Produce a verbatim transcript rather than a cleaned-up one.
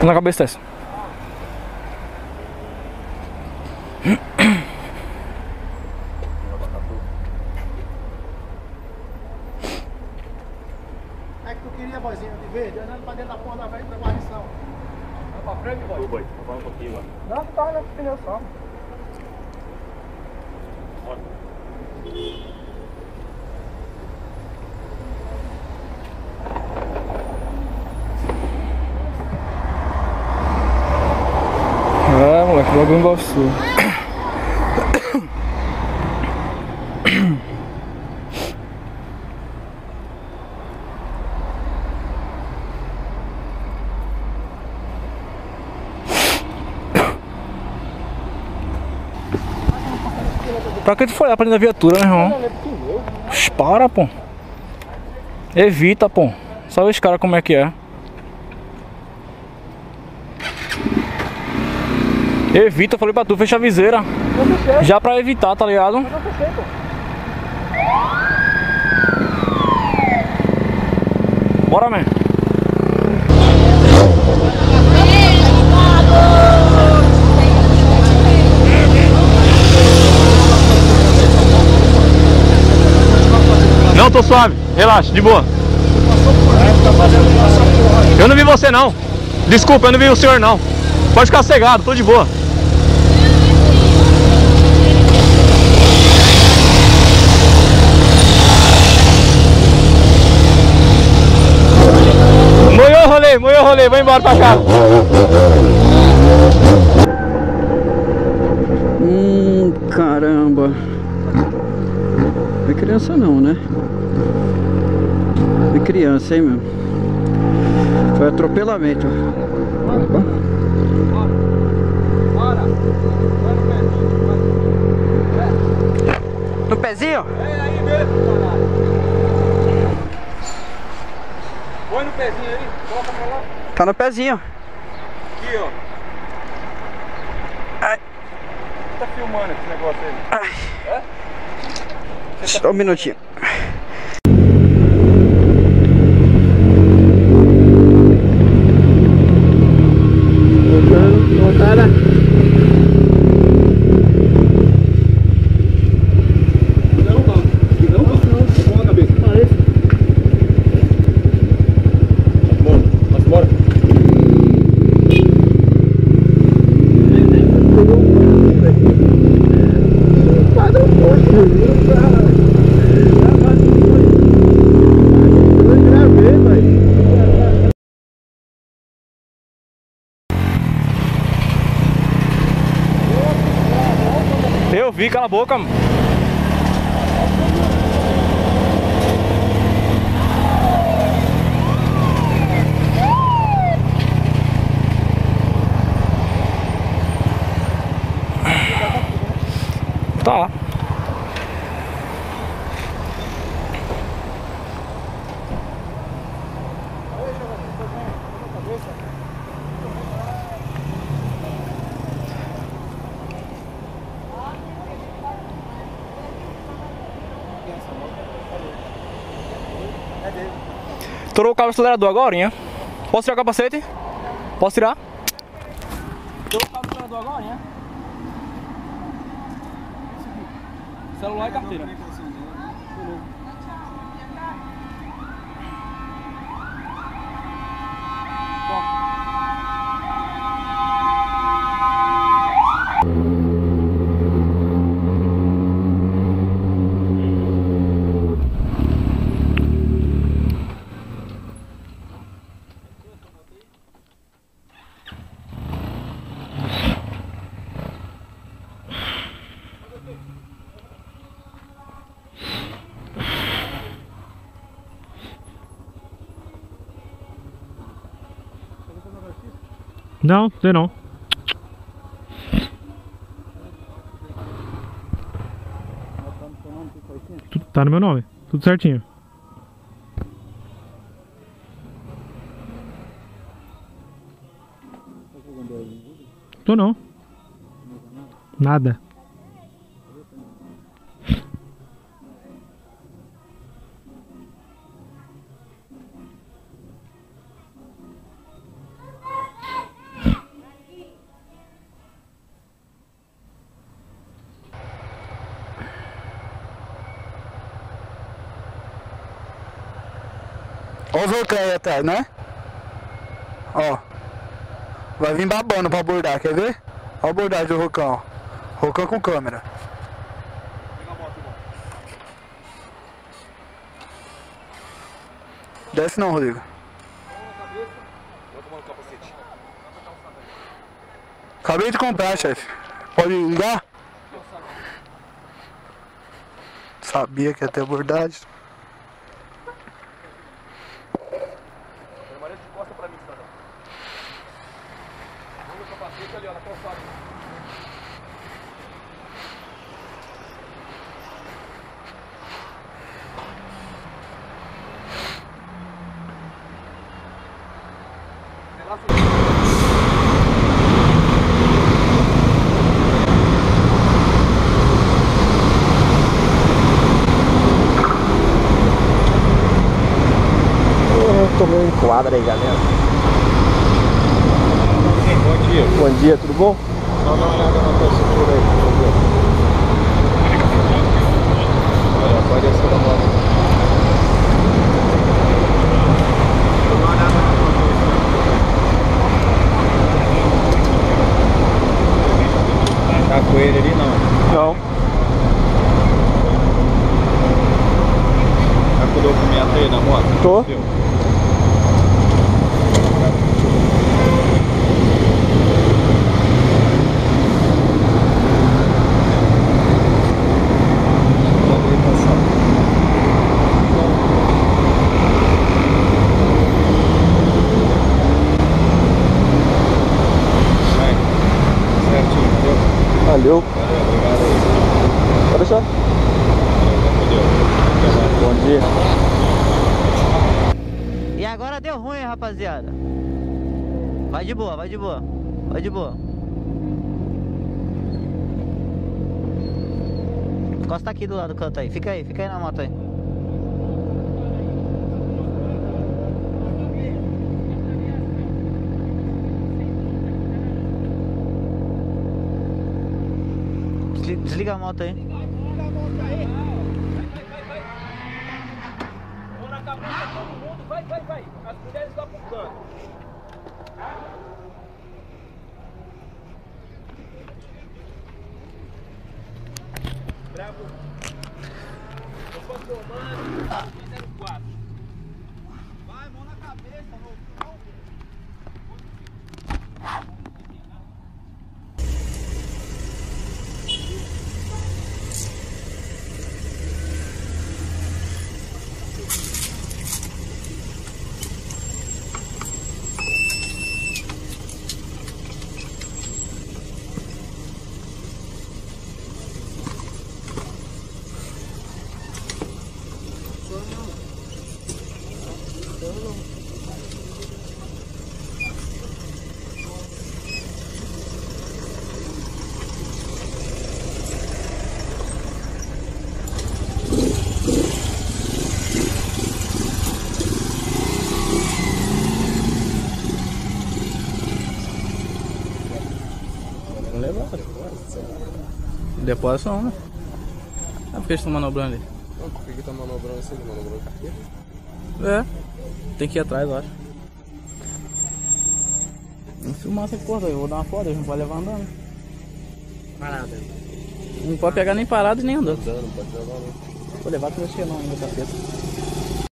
na cabeça dessa. É que tu queria, vozinha, de verde, olhando pra dentro da porra da velha da guarnição. Vai pra frente, boy. Boy, vai um pouquinho, mano. Não, tu tá olhando pro pneu só. É, moleque, logo um gostou. Pra que tu foi lá pra dentro da viatura, meu irmão? Para, pô. Evita, pô. Sabe os caras como é que é. Evita, eu falei pra tu, fecha a viseira. Já pra evitar, tá ligado? Bora, man. Não, tô suave, relaxa, de boa. Eu não vi você não. Desculpa, eu não vi o senhor não. Pode ficar cegado, tô de boa. Moiou o rolê, moiou o rolê, vou embora pra casa. Hum, caramba. Não é criança não, né? É criança, hein, meu? Foi atropelamento. No pezinho? É aí mesmo, caralho. Põe no pezinho aí, coloca pra lá. Tá no pezinho. Aqui, ó. Ai. Tá filmando esse negócio aí? Ai. É? Só um minutinho. Voltando, voltada. Eu vi, cala a boca, mano. Tá. Estourou o cabo do acelerador agora, hein? Posso tirar o capacete? Posso tirar? Estourou o cabo do acelerador agora, hein? Celular e carteira. Não, sei não. Tudo tá no meu nome, tudo certinho. Tô não. Nada. Olha os rocão aí atrás, né? Ó. Vai vir babando pra abordar, quer ver? Olha a abordagem do rocão. Rocão com câmera. Desce não, Rodrigo. Acabei de comprar, chefe. Pode ligar? Sabia que ia ter abordagem. Permaneça de costa pra mim, cidadão. Vamos no capacete ali, ó, na calçada. Tomei um enquadro aí, galera. Bom dia. Bom dia, tudo bom? Só dá uma olhada na tua estrutura aí, por favor. Olha, pode descer da moto. Dá uma olhada na tua estrutura. Tá com ele ali, não? Não. Tá com o documento aí na moto? Tô. Seu. Valeu. Valeu, obrigado aí. Pode deixar. Bom dia. E agora deu ruim, rapaziada. Vai de boa, vai de boa. Vai de boa. Encosta aqui do lado do canto aí. Fica aí, fica aí na moto aí. Desliga a moto aí. Vai, vai, vai. As mulheres lá pro canto. Bravo. Eu sou comando zero quatro. Vai, mão na cabeça, louco. Depósito não, né? É porque eles estão manobrando ali. Não, por que que tá manobrando assim? Manobrando carteira? É. Tem que ir atrás, eu acho. Vamos filmar essa porra, eu vou dar uma foto, eles não podem levar andando. Parada. Não pode pegar nem parado e nem andando. Não pode levar não. Vou levar pra você não ainda, capeta.